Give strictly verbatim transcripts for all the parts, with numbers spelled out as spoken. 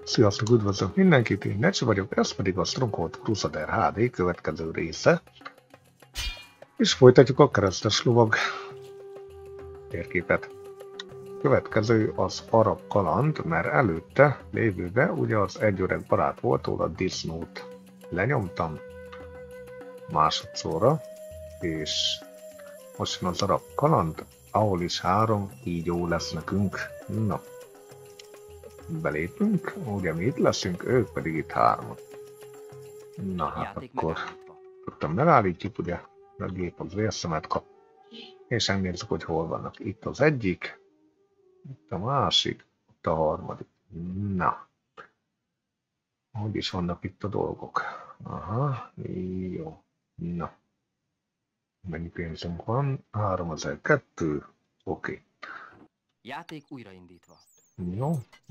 Sziasztok, üdvözlök mindenkit, én Necsi vagyok, ez pedig a Stronghold Crusader há dé következő része. És folytatjuk a keresztes lovag térképet. Következő az arab kaland, mert előtte lévőbe ugye az egy öreg barát volt, ahol a disznót lenyomtam másodszorra, és most jön az arab kaland, ahol is három kígyó lesz nekünk. Na. Belépünk, ugye mi itt leszünk, ők pedig itt hárman. Na hát akkor rögtön megállítjuk, ugye, a gép az vérszemet kap. És megnézzük, hogy hol vannak. Itt az egyik, itt a másik, itt a harmadik. Na. Hogy is vannak itt a dolgok? Aha, jó. Na. Mennyi pénzünk van? háromezer-kettő. Oké. Okay. Játék újraindítva. Jó.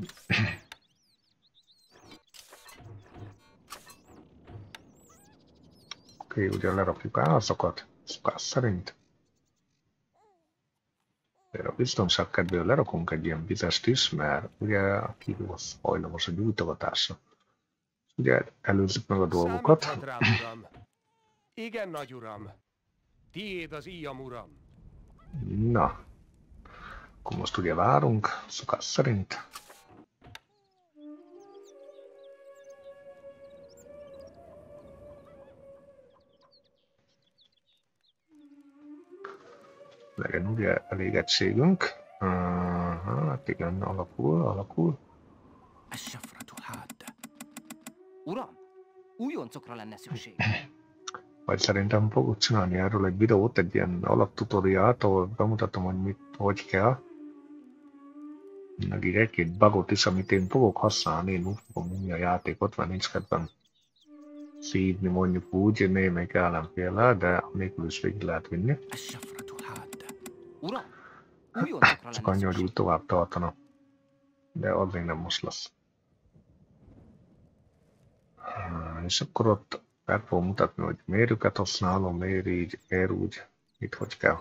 Oké, ugye lerakjuk házakat, szokás szerint. De a biztonság kedvéért lerakunk egy ilyen vizest is, mert ugye a kígyó az hajlamos a gyújtogatásra. Ugye előzzük meg a dolgokat. Rám, uram. Igen, nagy uram. Tiéd az íjam, uram. Na. Akkor most ugye várunk, szokás szerint. Legyen ugye elég egységünk. Uh, hát igen, alakul, alakul. Uram, újoncokra lenne szükség. Vagy szerintem fogok csinálni erről egy videót, egy ilyen alaptutoriát, ahol bemutatom, hogy mit, hogy kell. Meg így egy-két bugot is, amit én fogok használni, én úgy fogom nyomni a játékot, mert nincs kedvem szívni mondjuk úgy, némelyik ellenféllel, de nélkül is végig lehet vinni. Uram, újoncokra csak lenne annyi, hogy szükség. úgy tovább tartana. De az még nem most lesz. És akkor ott meg fogom mutatni, hogy mérőket használom, miért így, miért úgy, itt hogy kell.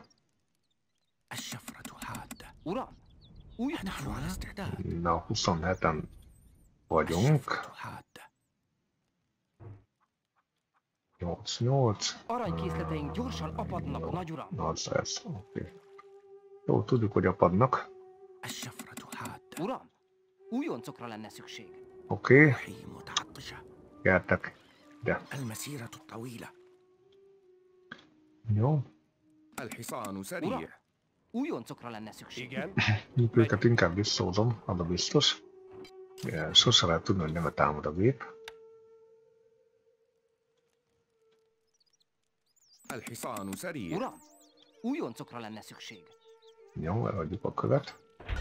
Uram, újoncokra lenne. Na, huszonheten vagyunk. nyolc nyolc. Aranykészleteink gyorsan apadnak, nagy uram. nyolcszáz, oké. Okay. Jó, tudjuk, hogy apadnak. Uram, újoncokra lenne szükség. Oké. Okay. Gyertek. De. Jó. Uram, újoncokra lenne szükség. Igen. Őket inkább visszahozom, az a biztos. Ja, sose lehet tudni, hogy nem támad a gép. Uram, újoncokra lenne szükség. Jó, elhagyjuk a követ.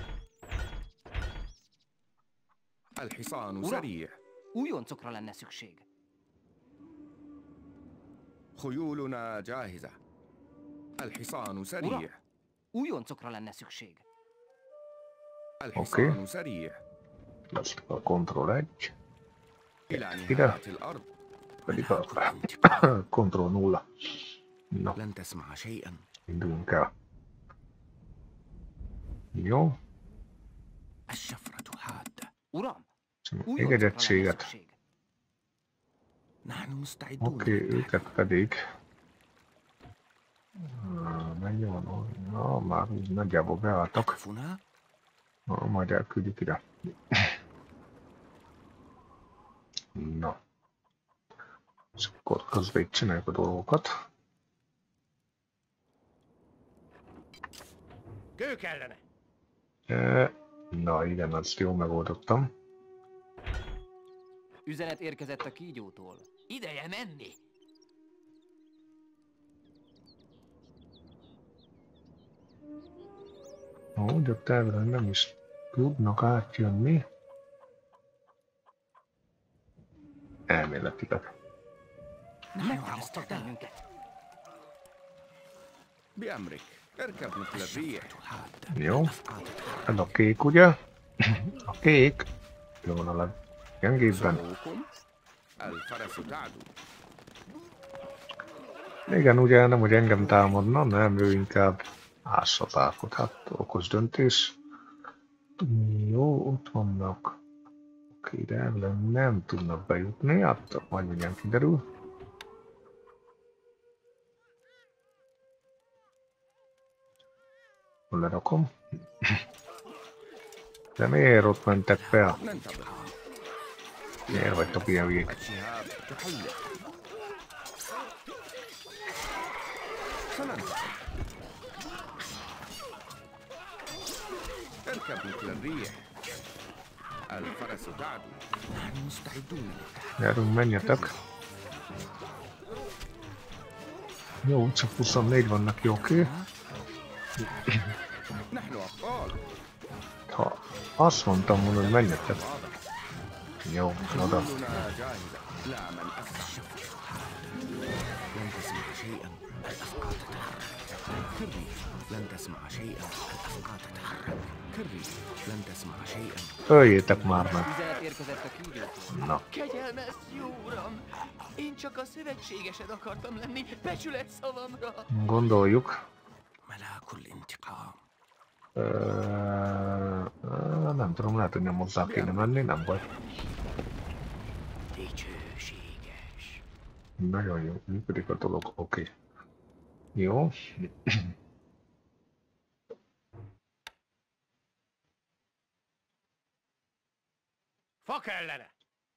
Uram, újoncokra lenne szükség. خيولنا جاهزة. الحصان سريع. Uram, újoncokra lenne szükség. الحصان سريع. Lesz a kontroll egy. إلى Ide. نهاية الأرض. Pedig a kontroll nulla. Na, لن تسمع شيئا. induljunk el. Jó. Uram, Még egy újoncokra lenne egységet. szükség. نحن مستعدون. Oké, okay, őket pedig... Mennyi van? Na, már úgy nagyjából beálltak. هدفنا Na, majd elküldjük ide. Na. És akkor közben itt csináljuk a dolgokat. Kő kellene. E, na igen, azt jól megoldottam. Üzenet érkezett a kígyótól. Ideje menni! Ó, de tervben nem is tudnak átjönni. Elméletileg. Megtámadtak bennünket. بأمرك. اركب مثل الريح. Jó. Ez a kék, ugye? A kék. Jó van a leggyengébben. سلوكم. الفرس تعدو. Igen, ugye nem, hogy engem támadna, nem, ő inkább ássa az árkot. Hát okos döntés. Jó, ott vannak. Oké. Oké, de elvileg nem tudnak bejutni, hát majd mindjárt kiderül. Lerakom. De miért ott mentek fel? ننتظر. Miért vagytok ilyen hülyék? الشهاب تحلق. سننتظر. اركب مثل الريح. الفرس تعدو. نحن مستعدون للتحدي. Gyerünk, menjetek. Jó, csak huszonnégy vannak, jó, oké. نحن أبطال. Ha azt mondtam volna, hogy menjetek. Jó, oda. كلنا جاهزة. لا من أسرع. لن تسمع شيئا. الأفقار تتحرك. كري. لن تسمع شيئا. الأفقار تتحرك. كري. لن تسمع شيئا. Öljétek már meg. Üzenet érkezett a kígyótól. Na, Kegyelmes jó uram! Én csak a szövetségesed akartam lenni, becsület szavamra! gondoljuk. ملاك الانتقام. Ö, ö, nem tudom, lehet, hogy nem hozzá kéne menni, nem baj. Dicsőséges. Nagyon jó, működik a dolog, oké. Jó. Fak ellene!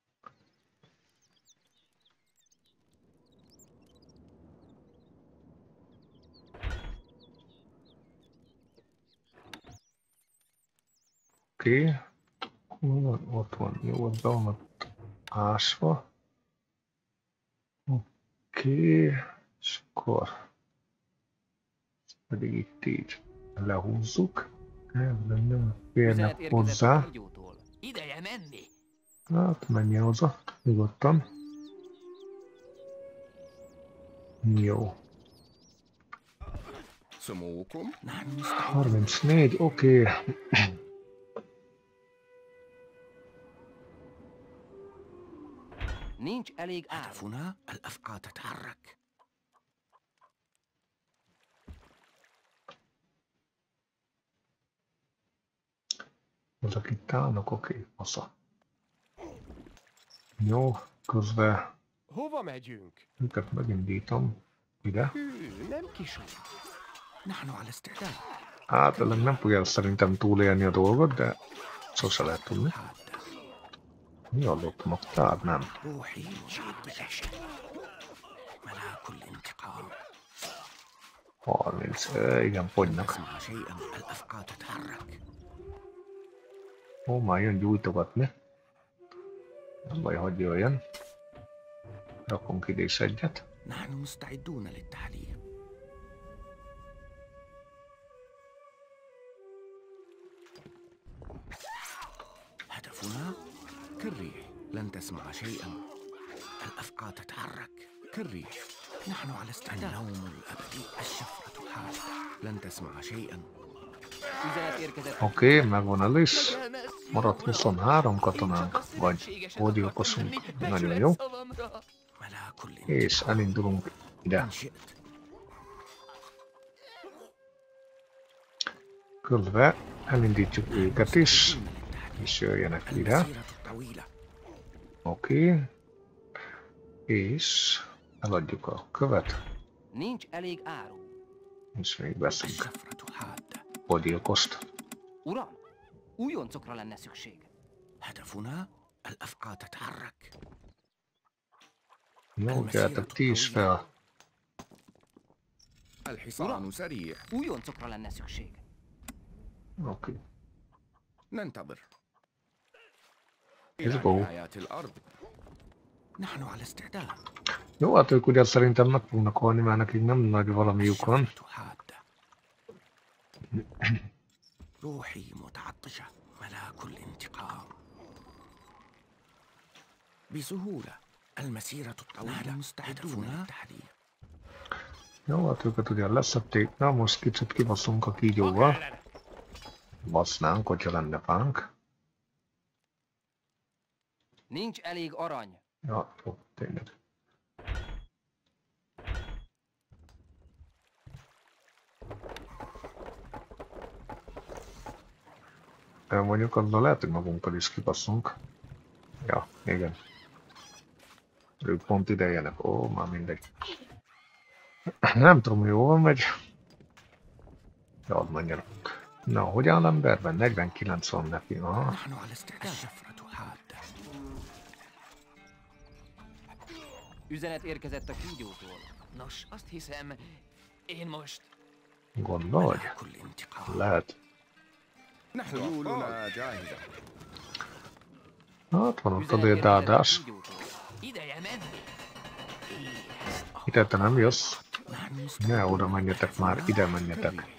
Oké. Hol van? Ott van, jó, ott be van ott ásva. Oké. És akkor pedig itt így lehúzzuk. Elvileg nem férnek Üzenet érkezett a hozzá. kígyótól. Ideje menni! Hát menjen hozzá, nyugodtan. Jó. سموكم. نحن مستعدون. harmincnégy, oké. Nincs elég áru. هدفنا الأفقار تتحرك. Ezek itt állnak, oké, fasza. Jó, közben Hova megyünk? őket megindítom ide. Hű, nem kis út. نحن على استعداد. Hát ennek nem fogja szerintem túlélni a dolgot, de sose lehet tudni. حادة. Mi a lokmaktár? Nem. روحي مشعل بالعشق. ملاك الانتقام. harminc. E, igen, fogynak. تسمع شيئا. الأفقار تتحرك. Ó, már jön gyújtogatni. Nem baj, hogy jöjjön. Rakunk ide is egyet. نحن مستعدون للتحليق. هدفنا كالريح. لن تسمع شيئا. الأفقار تتحرك كالريح. نحن على استعداد. النوم الأبدي. الشفرة حادة. لن تسمع شيئا. Üzenet érkezett a Oké, megvan a lisz. kegyelmes jó Maradt uram! huszonhárom Én csak katonánk, a vagy szövetségesed hódilkosunk. akartam lenni, Nagyon becsület jó. szavamra! ملاك És الانتقام. elindulunk ide. إن شئت. Közben elindítjuk őket is, és jöjjenek ide. المسيرة الطويلة. Oké. És eladjuk a követ, Nincs elég áru. és még veszünk الشفرة حادة. hódilkost. Uram, újoncokra lenne szükség. هدفنا الأفقار تتحرك. Jó, gyertek ti is fel. الحصان سريع. Újoncokra lenne szükség. Oké. ننتظر. Let's إلى go. نهاية الأرض. نحن على استعداد. Jó, hát ők ugye szerintem meg fognak halni, mert nekik nem nagy valamiük van. الشفرة حادة. روحي متعطشة. ملاك الانتقام. بسهولة. المسيرة الطويلة. مستعدون للتحليق. Jó, hát őket ugye leszették. Na, most kicsit kibaszunk a Fak kígyóval. ellene! Basznánk, hogyha lenne pánk. Nincs elég arany. Ja, jó, tényleg. De mondjuk azzal lehet, hogy magunkkal is kibasszunk. Ja, igen. Ők pont ide jönnek. Ó, már mindegy. Nem tudom, jól megy. De ad menjenek. Na, hogy áll emberben? negyvenkilenc van neki. Aha. نحن على استعداد. الشفرة حادة. Üzenet érkezett a kígyótól. Nos, azt hiszem, én most... Gondolj? كل انتقام. Lehet. نحن عيوننا جاهزة. Hát van ott Üzenet azért érkezett a áldás. kígyótól. Ideje menni. Ide te nem jössz. نحن Ne oda menjetek már, ide menjetek. كالريح.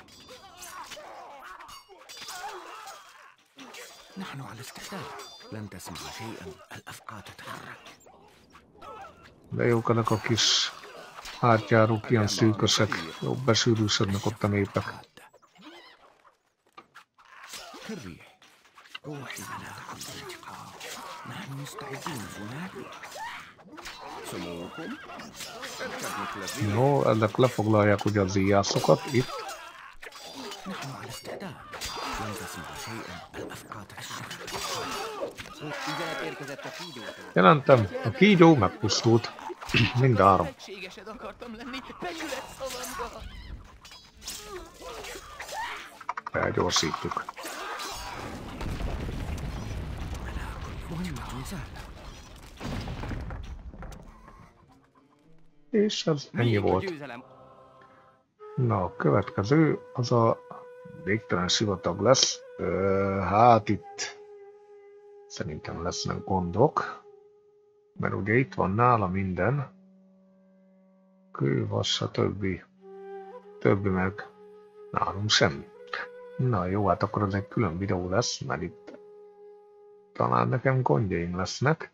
نحن على استعداد. لن تسمع شيئا. الأفعى تتحرك. De jók ezek a kis átjárók, ilyen szűkösek. Jó, besűrűsödnek ott a népek. حادة. كالريح. روحي على كل انتقام. نحن مستعدين هناك. سموكم اركب مثل الريح. Jó, ezek lefoglalják ugye az íjászokat itt. نحن على استعداد. لن تسمع شيئا. الأفعى تتحرك. Üzenet érkezett a kígyótól. Jelentem, a kígyó megpusztult. Mind három. Szövetségesed akartam lenni, becsület szavamra. Felgyorsítjuk. مهمة سهلة. És ez ennyi Miénk a volt. győzelem. Na, a következő az a végtelen sivatag lesz. Ö, hát itt szerintem lesznek gondok. Mert ugye itt van nála minden. Kő, vas, stb. Többi meg nálunk semmi. Na jó, hát akkor az egy külön videó lesz, mert itt talán nekem gondjaim lesznek.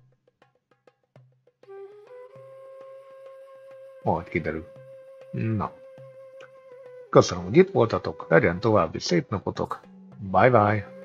Majd kiderül. Na. Köszönöm, hogy itt voltatok, legyen további szép napotok. Bye bye!